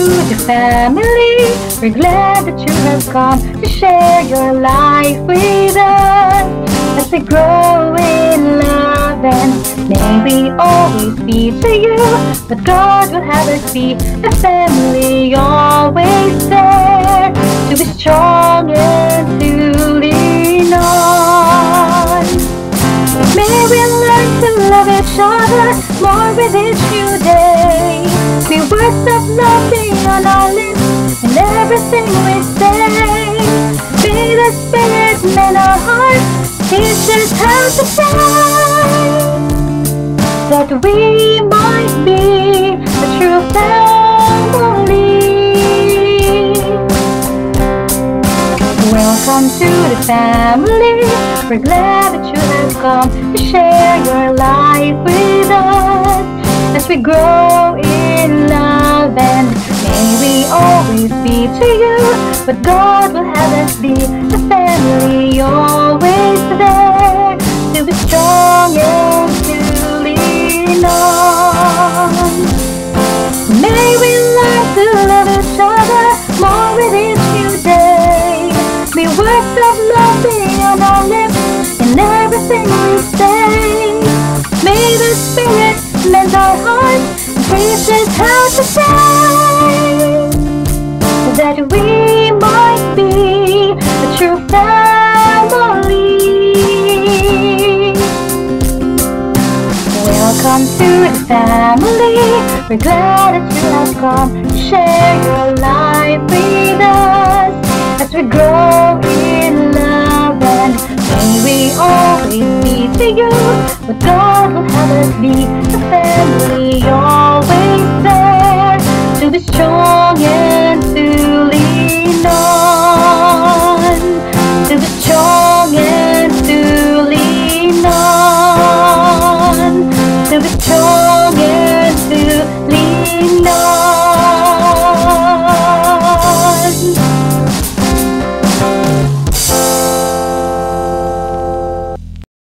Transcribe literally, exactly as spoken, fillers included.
the family. We're glad that you have come to share your life with us. As we grow in love and may we always be to you, but God will have us be a family always there, to be strong and to lean on. May we learn to love each other more with each new day. May words of love be on our lips and everything we say. May the Spirit mend our hearts, teach us how to pray, that we might be a true family. Welcome to the family. We're glad that you have come to share your life with us. As we grow in love and may we always be to you, but God will have us be a family always there, to be strong and to lean on. May we learn to love each other more with each new day. May words of love be on our lips in everything we say. May the Spirit mend our hearts and teach us how to say, that we might be a true family. Welcome to the family. We're glad that you have come to share your life with us. As we grow in love and may we always be to you, but God will have us be a family always there, to be strong and to lean on, to be strong and to lean on, to be strong and to lean on.